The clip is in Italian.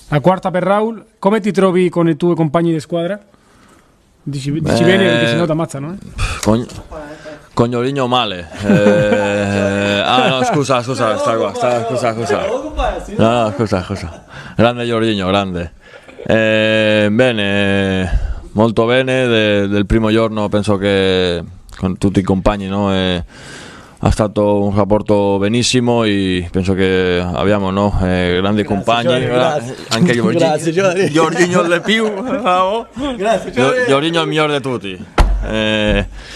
La quarta per Raul. Come ti trovi con i tuoi compagni di squadra? Dici bene perché sennò ti ammazzano, Con Jorginho male. No, scusa. No, scusa. Grande Jorginho, grande. Bene, molto bene. Del primo giorno penso che con tutti i compagni, no, ha stato un rapporto benissimo e penso che abbiamo, no, grandi compagni. Anche Jorginho de più. Jorginho è il migliore di tutti.